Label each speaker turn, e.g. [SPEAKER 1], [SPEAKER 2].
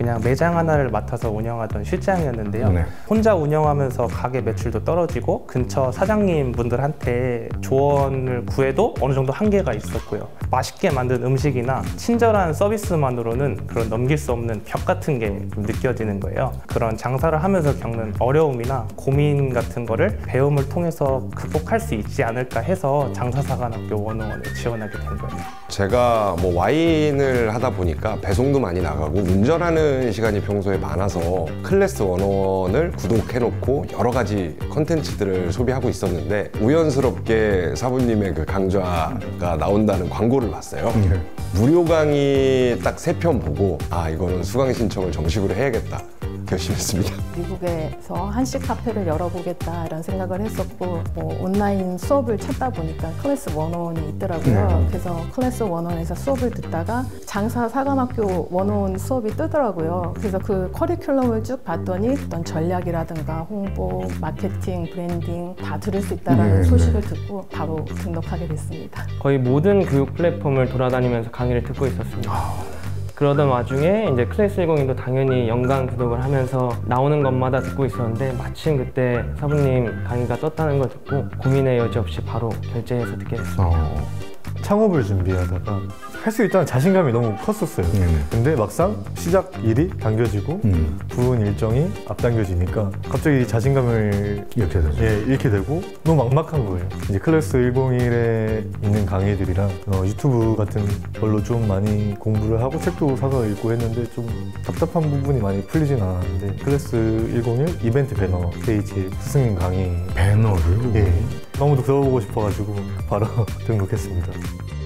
[SPEAKER 1] 그냥 매장 하나를 맡아서 운영하던 실장이었는데요.
[SPEAKER 2] 네.
[SPEAKER 1] 혼자 운영하면서 가게 매출도 떨어지고 근처 사장님 분들한테 조언을 구해도 어느 정도 한계가 있었고요. 맛있게 만든 음식이나 친절한 서비스만으로는 그런 넘길 수 없는 벽 같은 게 좀 느껴지는 거예요. 그런 장사를 하면서 겪는 어려움이나 고민 같은 거를 배움을 통해서 극복할 수 있지 않을까 해서 장사사관학교 101에 지원하게 된 거예요.
[SPEAKER 2] 제가 뭐 와인을 하다 보니까 배송도 많이 나가고 운전하는 시간이 평소에 많아서 클래스 101을 구독해놓고 여러 가지 컨텐츠들을 소비하고 있었는데 우연스럽게 사부님의 그 강좌가 나온다는 광고를 봤어요. 무료 강의 딱 3편 보고 아 이거는 수강 신청을 정식으로 해야겠다 결심했습니다.
[SPEAKER 3] 미국에서 한식 카페를 열어보겠다 이런 생각을 했었고 온라인 수업을 찾다 보니까 클래스 101이 있더라고요. 그래서 클래스 101에서 수업을 듣다가 장사사관학교 101 수업이 뜨더라고요. 그래서 그 커리큘럼을 쭉 봤더니 어떤 전략이라든가 홍보, 마케팅, 브랜딩 다 들을 수 있다는 소식을 듣고 바로 등록하게 됐습니다.
[SPEAKER 4] 거의 모든 교육 플랫폼을 돌아다니면서 강의를 듣고 있었습니다. 그러던 와중에 이제 클래스 101도 당연히 연간 구독을 하면서 나오는 것마다 듣고 있었는데 마침 그때 사부님 강의가 떴다는 걸 듣고 고민의 여지 없이 바로 결제해서 듣게 됐습니다.
[SPEAKER 5] 창업을 준비하다가 할 수 있다는 자신감이 너무 컸었어요. 근데 막상 시작 일이 당겨지고 부은 일정이 앞당겨지니까 갑자기 자신감을 잃게 되고 너무 막막한 거예요. 이제 클래스 101에 있는 강의들이랑 유튜브 같은 걸로 좀 많이 공부를 하고 책도 사서 읽고 했는데 좀 답답한 부분이 많이 풀리진 않았는데 클래스 101 이벤트 배너 페이지에 스승님 강의
[SPEAKER 2] 배너를?
[SPEAKER 5] 예, 너무 들어보고 싶어가지고 바로 등록했습니다.